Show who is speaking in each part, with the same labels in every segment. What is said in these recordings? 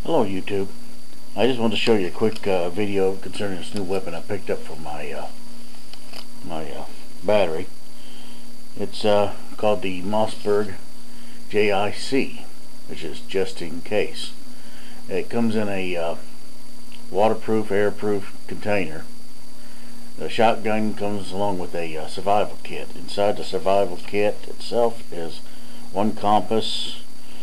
Speaker 1: Hello YouTube. I just wanted to show you a quick video concerning this new weapon I picked up from my battery. It's called the Mossberg JIC, which is just in case. It comes in a waterproof, airproof container. The shotgun comes along with a survival kit. Inside the survival kit itself is one compass,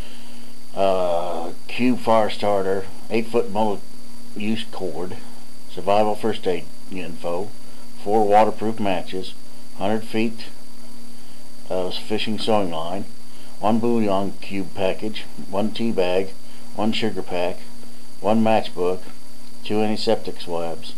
Speaker 1: cube fire starter, 8-foot multi-use cord, survival first aid info, 4 waterproof matches, 100 feet of fishing sewing line, 1 Boulon cube package, 1 tea bag, 1 sugar pack, 1 matchbook, 2 anti-septic swabs,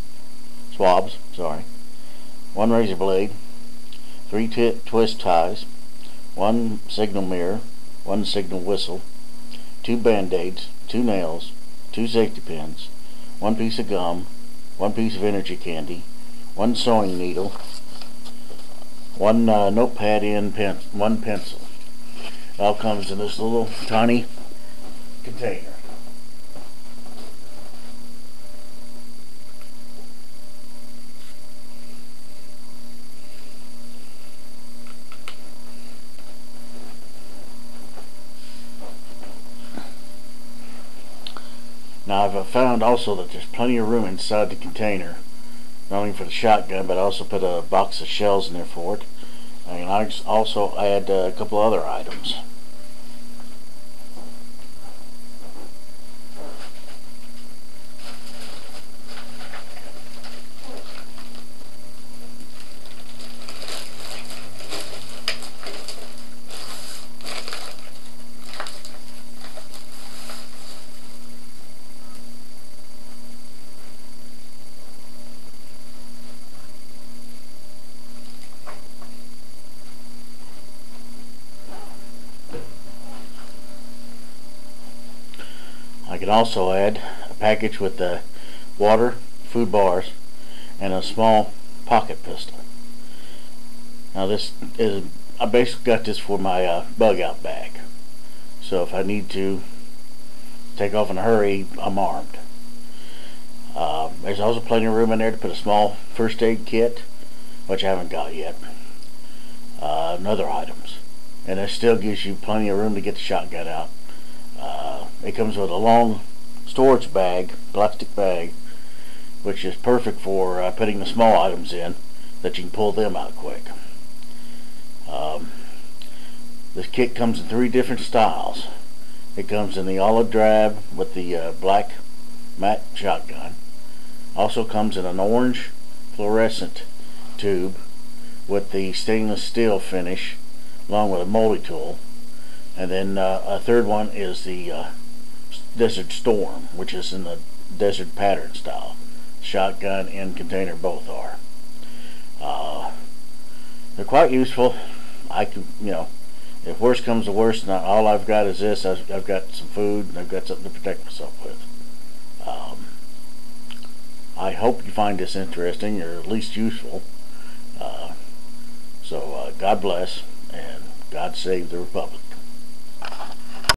Speaker 1: 1 razor blade, 3 twist ties, 1 signal mirror, 1 signal whistle, 2 band-aids, 2 nails, 2 safety pins, 1 piece of gum, 1 piece of energy candy, 1 sewing needle, 1 notepad and 1 pencil. It all comes in this little tiny container. Now I've found also that there's plenty of room inside the container, not only for the shotgun, but I also put a box of shells in there for it, and I also add a couple other items. I can also add a package with the water, food bars, and a small pocket pistol. Now this is, I basically got this for my bug out bag. So if I need to take off in a hurry, I'm armed. There's also plenty of room in there to put a small first aid kit, which I haven't got yet, and other items. And it still gives you plenty of room to get the shotgun out. It comes with a long storage bag, plastic bag, which is perfect for putting the small items in, that you can pull them out quick. This kit comes in 3 different styles. It comes in the olive drab with the black matte shotgun. Also comes in an orange fluorescent tube with the stainless steel finish, along with a multi-tool. And then a third one is the Desert Storm, which is in the desert pattern style. Shotgun and container both are. They're quite useful. I can, if worst comes to worst, not all I've got is this. I've got some food and I've got something to protect myself with. I hope you find this interesting, or at least useful. So God bless, and God save the Republic.